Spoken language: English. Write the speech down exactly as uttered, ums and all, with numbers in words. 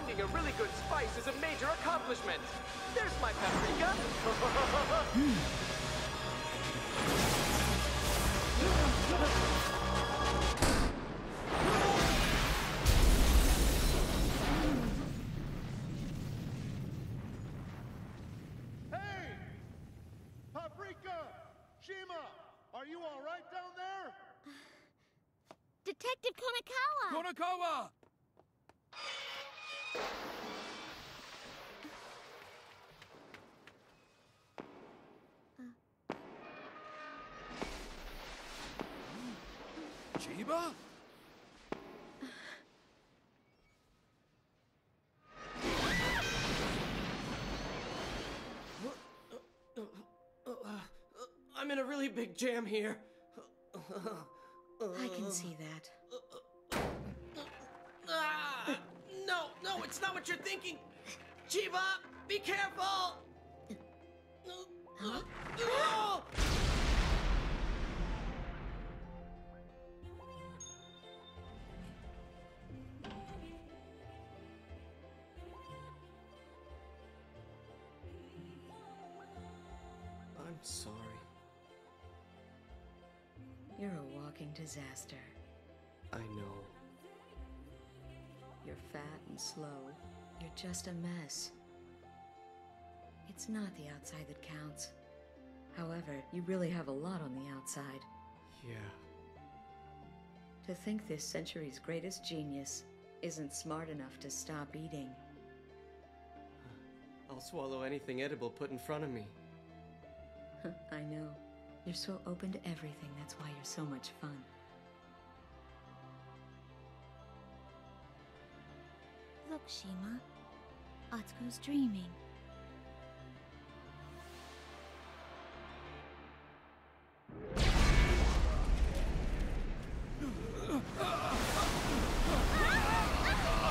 Finding a really good spice is a major accomplishment. There's my paprika. Hey! Paprika! Shima! Are you all right down there? Detective Konakawa! Konakawa! Chiba? I'm in a really big jam here. I can see that. Ah! No, no, it's not what you're thinking. Chiba, be careful! Huh? I'm sorry. You're a walking disaster. I know. You're fat and slow. You're just a mess. It's not the outside that counts. However, you really have a lot on the outside. Yeah. To think this century's greatest genius isn't smart enough to stop eating. I'll swallow anything edible put in front of me. I know. You're so open to everything, that's why you're so much fun. Look, Shima. Atsuko's dreaming.